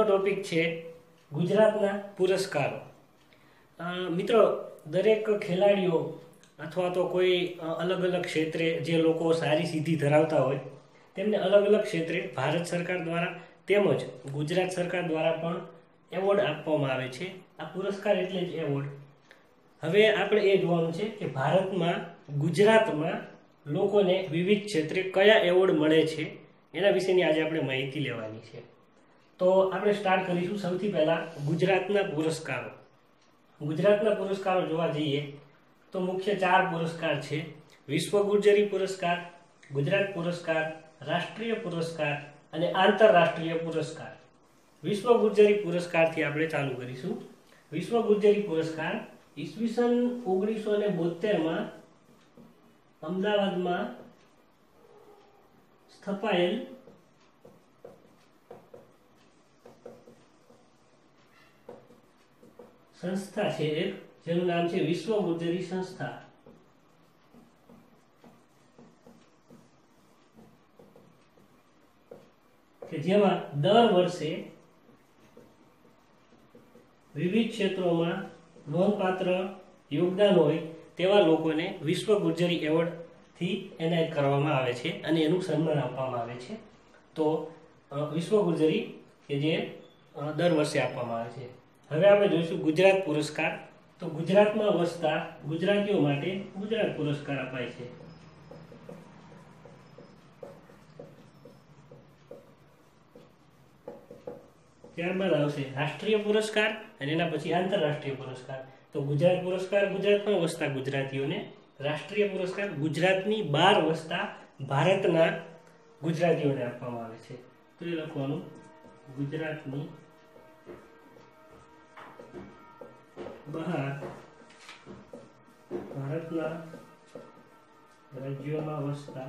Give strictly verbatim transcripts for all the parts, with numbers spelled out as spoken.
Topic છે ગુજરાતના પુરસ્કારો। મિત્રો, દરેક ખેલાડીઓ અથવા તો કોઈ અલગ અલગ ક્ષેત્રે જે લોકો સારી સિદ્ધિ ધરાવતા હોય તેમને અલગ અલગ ક્ષેત્રે ભારત સરકાર દ્વારા તેમજ ગુજરાત સરકાર દ્વારા પણ એવોર્ડ આપવામાં આવે છે। આ પુરસ્કાર એટલે જ એવોર્ડ। હવે આપણે એ જોવાનું છે કે ભારતમાં ગુજરાતમાં લોકોને વિવિધ ક્ષેત્રે કયા એવોર્ડ મળે છે એના વિશેની આજે આપણે માહિતી લેવાની છે। તો આપણે સ્ટાર્ટ કરીશું સૌથી પહેલા ગુજરાતના પુરસ્કારો। ગુજરાતના પુરસ્કારો જોવા જઈએ તો મુખ્ય ચાર પુરસ્કાર છે: વિશ્વ ગુર્જરી પુરસ્કાર, ગુજરાત પુરસ્કાર, રાષ્ટ્રીય પુરસ્કાર અને આંતરરાષ્ટ્રીય પુરસ્કાર। વિશ્વ ગુર્જરી પુરસ્કારથી આપણે ચાલુ કરીશું। વિશ્વ ગુર્જરી પુરસ્કાર ઈસવીસન ઓગણીસો ને બોતેરમાં અમદાવાદમાં સ્થપાયેલ સંસ્થા છે એક, જેનું નામ છે વિશ્વ ગુર્જરી સંસ્થા। કે જેમાં દર વર્ષે વિવિધ ક્ષેત્રોમાં નોંધપાત્ર યોગદાન હોય તેવા લોકોને વિશ્વ ગુર્જરી એવોર્ડ થી એનાયત કરવામાં આવે છે અને એનું સન્માન આપવામાં આવે છે। તો વિશ્વ ગુર્જરી કે જે દર વર્ષે આપવામાં આવે છે। હવે આપણે જોઈશું ગુજરાત પુરસ્કાર। તો ગુજરાતમાં વસતા ગુજરાતીઓ માટે ગુજરાત પુરસ્કાર અપાય છે। ત્યારબાદ આવશે રાષ્ટ્રીય પુરસ્કાર અને એના પછી આંતરરાષ્ટ્રીય પુરસ્કાર। તો ગુજરાત પુરસ્કાર ગુજરાતમાં વસતા ગુજરાતીઓને, રાષ્ટ્રીય પુરસ્કાર ગુજરાતની બહાર વસતા ભારતના ગુજરાતીઓને આપવામાં આવે છે। તો એ લખવાનું ગુજરાતની બહાર ભારતના રાજ્યોમાં વસતા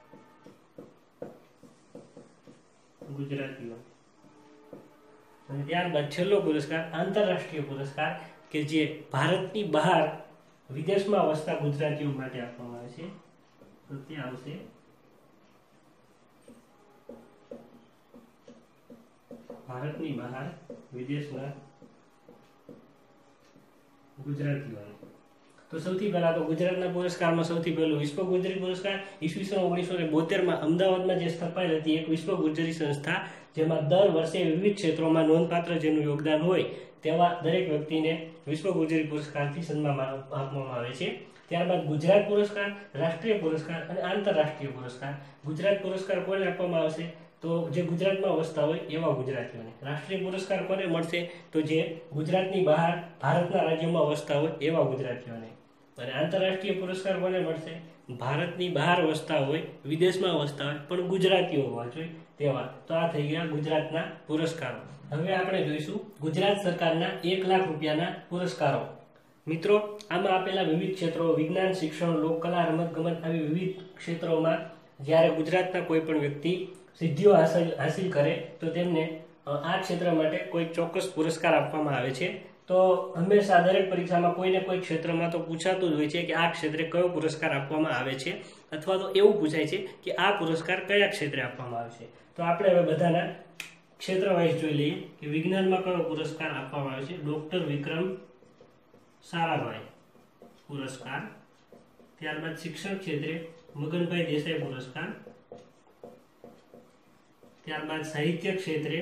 ગુજરાતીઓ। અને ત્યારબાદ છેલ્લો પુરસ્કાર આંતરરાષ્ટ્રીય પુરસ્કાર કે જે ભારતની બહાર વિદેશમાં વસતા ગુજરાતીઓ માટે આપવામાં આવે છે। તો ત્યાં આવશે ભારતની બહાર વિદેશના ગુજરાતીઓ। તો સૌથી પહેલા તો ગુજરાતના પુરસ્કારમાં સૌથી પહેલું વિશ્વ ગુર્જરી પુરસ્કાર ઈસવીસન ઓગણીસો ને બોતેરમાં અમદાવાદમાં જે સ્થપાયેલ હતી એક વિશ્વ ગુર્જરી સંસ્થા, જેમાં દર વર્ષે વિવિધ ક્ષેત્રોમાં નોંધપાત્ર જેનું યોગદાન હોય તેવા દરેક વ્યક્તિને વિશ્વ ગુર્જરી પુરસ્કારથી સન્માન આપવામાં આવે છે। ત્યારબાદ ગુજરાત પુરસ્કાર, રાષ્ટ્રીય પુરસ્કાર અને આંતરરાષ્ટ્રીય પુરસ્કાર। ગુજરાત પુરસ્કાર કોને આપવામાં આવશે? તો જે ગુજરાતમાં વસતા હોય એવા ગુજરાતીઓને। રાષ્ટ્રીય પુરસ્કાર કોને મળશે? તો જે ગુજરાતની બહાર ભારતના રાજ્યોમાં વસતા હોય એવા ગુજરાતીઓને। અને આંતરરાષ્ટ્રીય પુરસ્કાર કોને મળશે? ભારતની બહાર વસતા હોય, વિદેશમાં વસતા હોય પણ ગુજરાતીઓ હોવા જોઈએ તેવા। તો આ થઈ ગયા ગુજરાતના પુરસ્કારો। હવે આપણે જોઈશું ગુજરાત સરકારના એક લાખ રૂપિયાના પુરસ્કારો। મિત્રો, આમાં આપેલા વિવિધ ક્ષેત્રો વિજ્ઞાન, શિક્ષણ, લોકકલા, રમતગમત આવી વિવિધ ક્ષેત્રોમાં જ્યારે ગુજરાતના કોઈ પણ વ્યક્તિ સિદ્ધિઓ હાંસલ હાંસિલ કરે તો તેમને આ ક્ષેત્ર માટે કોઈ ચોક્કસ પુરસ્કાર આપવામાં આવે છે। તો હંમેશા દરેક પરીક્ષામાં કોઈને કોઈ ક્ષેત્રમાં તો પૂછાતું જ હોય છે કે આ ક્ષેત્રે કયો પુરસ્કાર આપવામાં આવે છે, અથવા તો એવું પૂછાય છે કે આ પુરસ્કાર કયા ક્ષેત્રે આપવામાં આવે છે। તો આપણે હવે બધાના ક્ષેત્ર વાઇઝ જોઈ લઈએ કે વિજ્ઞાનમાં કયો પુરસ્કાર આપવામાં આવે છે? ડોક્ટર વિક્રમ સારાભાઈ પુરસ્કાર। ત્યારબાદ શિક્ષણ ક્ષેત્રે મગનભાઈ દેસાઈ પુરસ્કાર। ત્યારબાદ સાહિત્ય ક્ષેત્રે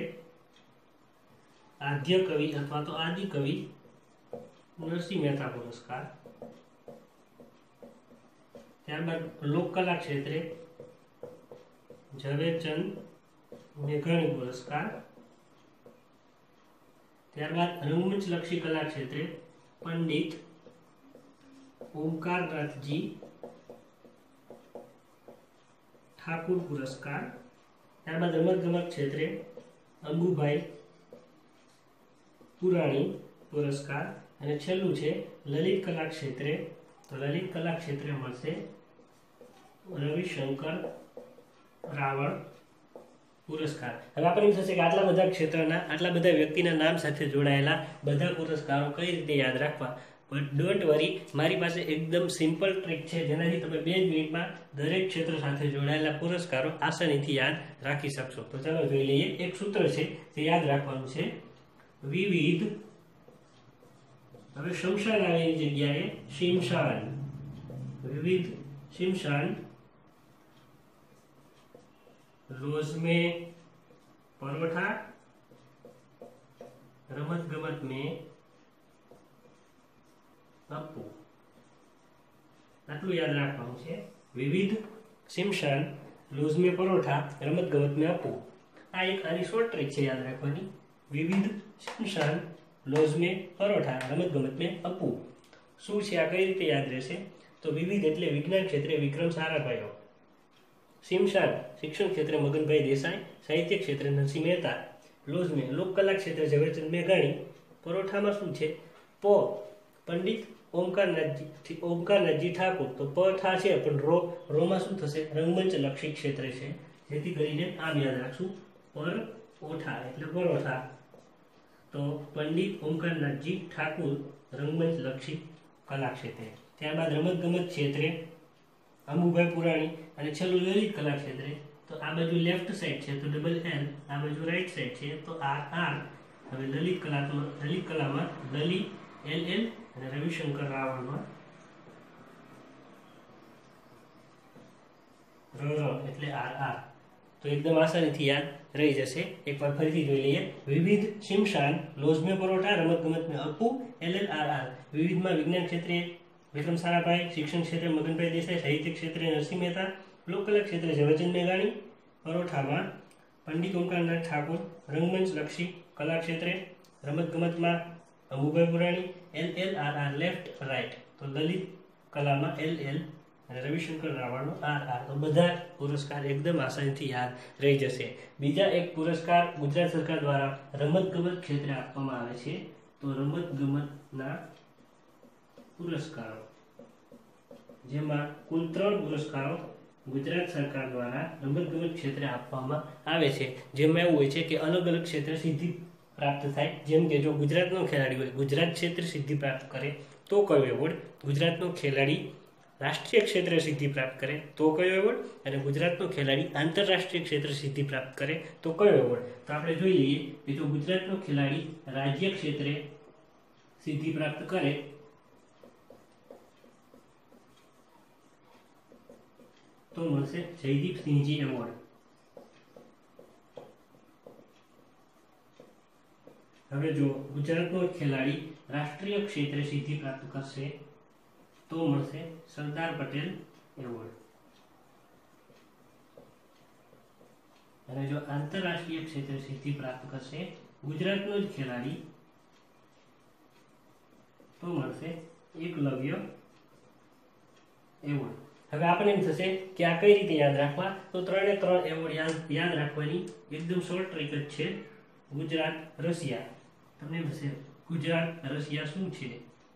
આદ્ય કવિ અથવા તો આદિ કવિ નરસિંહ મહેતા પુરસ્કાર। ત્યારબાદ લોકકલા ક્ષેત્રે ઝવેરચંદ મેઘાણી પુરસ્કાર। ત્યારબાદ રંગમંચલક્ષી કલા ક્ષેત્રે પંડિત ઓમકારનાથજી ઠાકુર પુરસ્કાર। ત્યારબાદ રમતગમત ક્ષેત્રે અંબુભાઈ પુરાણી પુરસ્કાર। અને છેલ્લું છે લલિત કલા ક્ષેત્રે, તો લલિત કલા ક્ષેત્રે મળશે રવિશંકર રાવળ પુરસ્કાર। હવે આપણે એમ થશે કે આટલા બધા ક્ષેત્રના આટલા બધા વ્યક્તિના નામ સાથે જોડાયેલા બધા પુરસ્કારો કઈ રીતે યાદ રાખવા? બટ ડોન્ટ વરી, મારી પાસે એકદમ સિમ્પલ ટ્રીક છે જેનાથી તમે બે જ મિનિટમાં દરેક ક્ષેત્ર સાથે જોડાયેલા પુરસ્કારો આસાનીથી યાદ રાખી શકશો. તો ચાલો જોઈ લઈએ. એક સૂત્ર છે જે યાદ રાખવાનું છે, વિવિધ, હવે શમશાન આવે એની જગ્યાએ શિમશાન, વિવિધ શિમશાન रोज में परोठा रमत गमत में अपू. आटलू याद राखवानुं छे. विविध शिमशान रोज में परोठा रमत गमत में अपू. आ एक आनी शॉर्ट ट्रिक छे याद राखवानी. विविध शिमशान रोज में परोठा रमत गमत में अपू. शुं छे आ कई रीते याद रहेशे? तो विविध एटले विज्ञान क्षेत्रे विक्रम साराभाईओ, शिमशान शिक्षण क्षेत्र मगनभाई देसाई, साहित्य क्षेत्र नरसिंह मेहता, लोज में लोक कला क्षेत्र झवेरचंद मेघाणी, परोठा में शू है प पंडित ओमकारनाथजी ओमकारनाथजी ठाकुर. तो प ठा है पण रो रो में शू थशे रंगमंच लक्षी क्षेत्र है, जेथी करीने आम याद राखशुं पर ओठा एटले परोठा. तो पंडित ओमकारनाथजी ठाकुर रंगमंच लक्षी कला क्षेत्र. त्यारबाद रमत गमत क्षेत्रे अमुभाई पुराणी અને છેલ્લું લલિત કલા ક્ષેત્રે. તો આ બાજુ લેફ્ટ સાઈડ છે તો ડબલ એલ, આ બાજુ રાઈટ સાઈડ છે તો આર આર. હવે લલિત કલા તો લલિત કલામાં લલી એલ એલ અને રવિશંકર રાવળમાં ર ર એટલે આર આર. તો એકદમ આસાનીથી યાદ રહી જશે. એકવાર ફરીથી જોઈ લઈએ. વિવિધ શિમશાન લોજ में परोठा रमत गमत में अपू एल एल आर आर. विविधમાં विज्ञान क्षेत्रे विक्रम साराभाई, शिक्षण क्षेत्र मगनभाई देसाई, साहित्य क्षेत्र नरसिंह मेहता, लोक कला क्षेत्र झवेरचंद मेघाणी, परोठा में पंडित ओमकारनाथ ठाकुर, रंगमंच लक्षी कला क्षेत्र रमत गमत में Amubhai Purani, L L R R left right. तो ललित कला में एल एल અને રવિશંકર રાવળનો આર આર. તો બધા પુરસ્કાર એકદમ આસાનીથી યાદ રહી જશે. બીજા એક પુરસ્કાર ગુજરાત સરકાર દ્વારા રમત ગમત ક્ષેત્રે આપવામાં આવે છે. તો રમત ગમતના પુરસ્કારો, જેમાં કુલ ત્રણ પુરસ્કારો ગુજરાત સરકાર દ્વારા રમત ગમત ક્ષેત્રે આપવામાં આવે છે. જેમાં એવું હોય છે કે અલગ અલગ ક્ષેત્રે સિદ્ધિ પ્રાપ્ત થાય. જેમ કે જો ગુજરાતનો ખેલાડી હોય, ગુજરાત ક્ષેત્રે સિદ્ધિ પ્રાપ્ત કરે તો કયો એવોર્ડ, ગુજરાતનો ખેલાડી રાષ્ટ્રીય ક્ષેત્રે સિદ્ધિ પ્રાપ્ત કરે તો કયો એવોર્ડ, અને ગુજરાતનો ખેલાડી આંતરરાષ્ટ્રીય ક્ષેત્રે સિદ્ધિ પ્રાપ્ત કરે તો કયો એવોર્ડ. તો આપણે જોઈ લઈએ કે જો ગુજરાતનો ખેલાડી રાજ્ય ક્ષેત્રે સિદ્ધિ પ્રાપ્ત કરે તો મળશે જયદીપ સિંહજી એવોર્ડ. હવે જો ગુજરાતનો ખેલાડી રાષ્ટ્રીય ક્ષેત્રે સિદ્ધિ પ્રાપ્ત કરશે તો મળશે સરદાર પટેલ એવોર્ડ. અને જો આંતરરાષ્ટ્રીય ક્ષેત્રે સિદ્ધિ પ્રાપ્ત કરશે ગુજરાતનો જ ખેલાડી તો મળશે એકલવ્ય એવોર્ડ. હવે આપણે એમ થશે કે આ કઈ રીતે યાદ રાખવા? તો ત્રણે ત્રણ એવોર્ડ યાદ યાદ રાખવાની એકદમ શોર્ટ ટ્રીક જ છે. ગુજરાત રશિયા, તમને એમ થશે ગુજરાત રશિયા શું છે?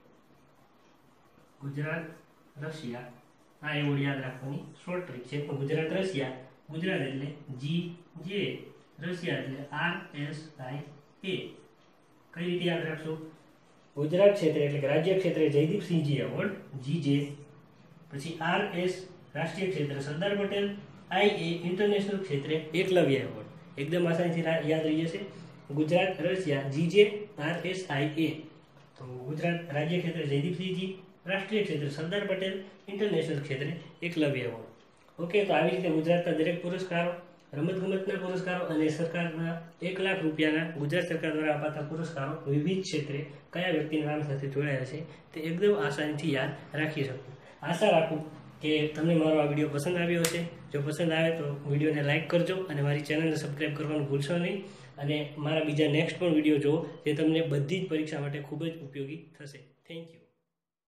ગુજરાત રશિયા આ એવોર્ડ યાદ રાખવાની શોર્ટ ટ્રીક છે. પણ ગુજરાત રશિયા, ગુજરાત એટલે જી જે, રશિયા એટલે આર એસ આઈ એ. કઈ રીતે યાદ રાખશો? ગુજરાત ક્ષેત્રે એટલે કે રાજ્ય ક્ષેત્રે જયદીપસિંહજી એવોર્ડ જી જે, પછી આર એસ રાષ્ટ્રીય ક્ષેત્રે સરદાર પટેલ, આઈ એ ઇન્ટરનેશનલ ક્ષેત્રે એકલવ્ય એવોર્ડ. એકદમ આસાનીથી યાદ રહી જશે. ગુજરાત રશિયા જી જે આર એસ આઈ એ. તો ગુજરાત રાજ્ય ક્ષેત્રે જયદીપસિંહજી, રાષ્ટ્રીય ક્ષેત્રે સરદાર પટેલ, ઇન્ટરનેશનલ ક્ષેત્રે એકલવ્ય એવોર્ડ. ઓકે, તો આવી રીતે ગુજરાતના દરેક પુરસ્કારો, રમતગમતના પુરસ્કારો અને સરકારના એક લાખ રૂપિયાના ગુજરાત સરકાર દ્વારા અપાતા પુરસ્કારો વિવિધ ક્ષેત્રે કયા વ્યક્તિના નામ સાથે જોડાયા છે તે એકદમ આસાનીથી યાદ રાખી શકું. આશા રાખું કે તમને મારો આ વિડીયો પસંદ આવ્યો હશે. જો પસંદ આવે તો વિડીયોને લાઇક કરજો અને મારી ચેનલને સબસ્ક્રાઈબ કરવાનું ભૂલશો નહીં. અને મારા બીજા નેક્સ્ટ પણ વિડીયો જુઓ જે તમને બધી જ પરીક્ષા માટે ખૂબ જ ઉપયોગી થશે. Thank you.